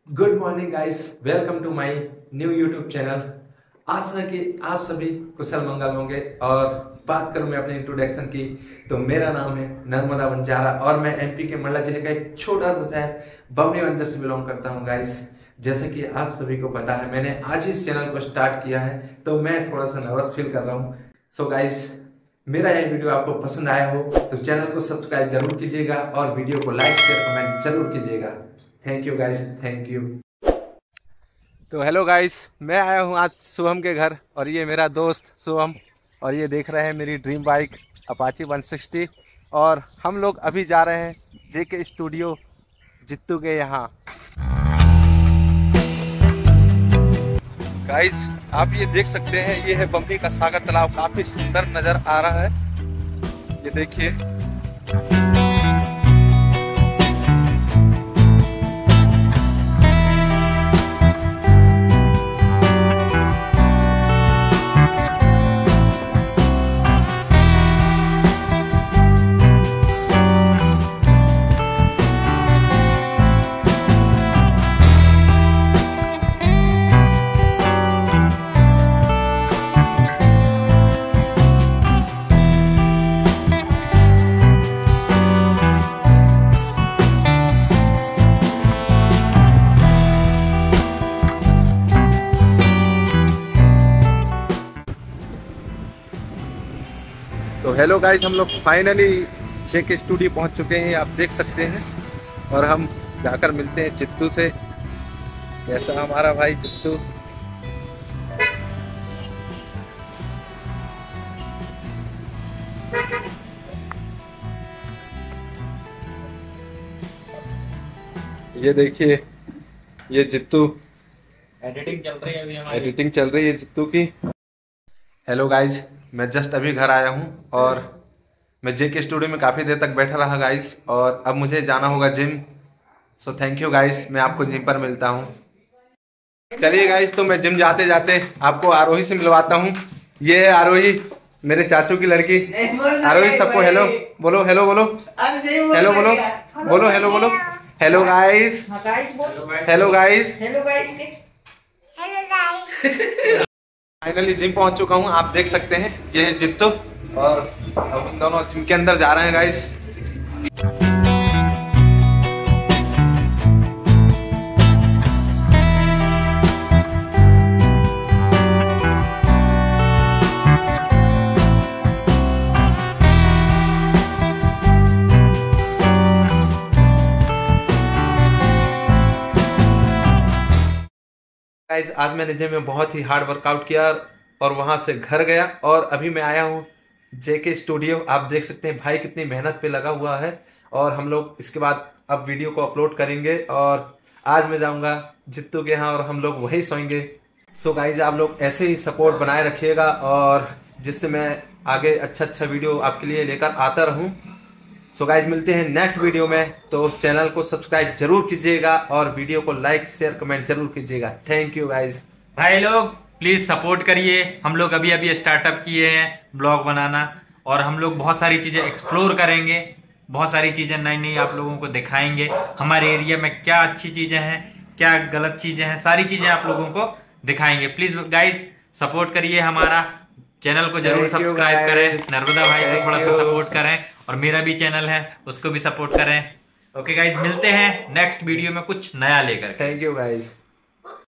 Good morning guys, welcome to my new YouTube channel. आशा है कि आप सभी कुशल मंगल होंगे। और बात करूं मैं अपने इंट्रोडक्शन की, तो मेरा नाम है नर्मदा बंजारा और मैं एमपी के मंडला जिले का एक छोटा सा शहर बमनी बंजर से बिलोंग करता हूं गाइस। जैसे कि आप सभी को पता है, मैंने आज ही इस चैनल को स्टार्ट किया है, तो मैं थोड़ा सा नर्वस फील कर रहा हूँ। सो गाइस, मेरा यह वीडियो आपको पसंद आया हो तो चैनल को सब्सक्राइब जरूर कीजिएगा और वीडियो को लाइक शेयर कमेंट जरूर कीजिएगा। Thank you guys, thank you. तो हेलो गाइस, मैं आया हूँ आज शुभम के घर और ये मेरा दोस्त शुभम, और ये देख रहे हैं मेरी ड्रीम बाइक अपाची 160। और हम लोग अभी जा रहे हैं जेके स्टूडियो जित्तू के यहाँ। गाइस, आप ये देख सकते हैं, ये है बम्बई का सागर तालाब, काफी सुंदर नजर आ रहा है। ये देखिए, तो हेलो गाइस, हम लोग फाइनली जेके स्टूडियो पहुंच चुके हैं, आप देख सकते हैं। और हम जाकर मिलते हैं जित्तू से। कैसा हमारा भाई जित्तू। ये देखिए, ये जित्तू, एडिटिंग चल रही है अभी हमारी। एडिटिंग चल रही है जित्तू की। हेलो गाइज, मैं जस्ट अभी घर आया हूँ और मैं जेके स्टूडियो में काफ़ी देर तक बैठा रहा गाइज, और अब मुझे जाना होगा gym. So thank you guys, मैं आपको जिम पर मिलता हूँ। चलिए गाइज, तो मैं जिम जाते जाते आपको आरोही से मिलवाता हूँ। ये है आरोही, मेरे चाचू की लड़की। आरोही, सबको हेलो बोलो, हेलो बोलो, हेलो बोलो, बोलो हेलो बोलो। Hello guys, hello guys, hello guys. Finally gym पहुंच चुका हूं, आप देख सकते हैं। ये है जित्तू और अब हम दोनों जिम के अंदर जा रहे हैं गाइस। गाइस, आज मैंने जिम में बहुत ही हार्ड वर्कआउट किया और वहां से घर गया और अभी मैं आया हूं जेके स्टूडियो। आप देख सकते हैं भाई कितनी मेहनत पे लगा हुआ है। और हम लोग इसके बाद अब वीडियो को अपलोड करेंगे और आज मैं जाऊंगा जित्तू के यहाँ और हम लोग वहीं सोएंगे। सो गाइस, आप लोग ऐसे ही सपोर्ट बनाए रखिएगा और जिससे मैं आगे अच्छा वीडियो आपके लिए लेकर आता रहूं। सो गाइज, मिलते हैं नेक्स्ट वीडियो में। तो चैनल को सब्सक्राइब जरूर कीजिएगा और वीडियो को लाइक शेयर कमेंट जरूर कीजिएगा। Thank you guys. भाई लोग प्लीज सपोर्ट करिए। हम लोग अभी अभी स्टार्टअप किए हैं ब्लॉग बनाना, और हम लोग बहुत सारी चीजें एक्सप्लोर करेंगे, बहुत सारी चीजें नई नई आप लोगों को दिखाएंगे। हमारे एरिया में क्या अच्छी चीजें हैं, क्या गलत चीजें हैं, सारी चीजें आप लोगों को दिखाएंगे। प्लीज गाइज सपोर्ट करिए, हमारा चैनल को जरूर सब्सक्राइब करें, नर्मदा भाई को थोड़ा सा सपोर्ट करें, और मेरा भी चैनल है उसको भी सपोर्ट करें। ओके गाइज, मिलते हैं नेक्स्ट वीडियो में कुछ नया लेकर। Thank you guys.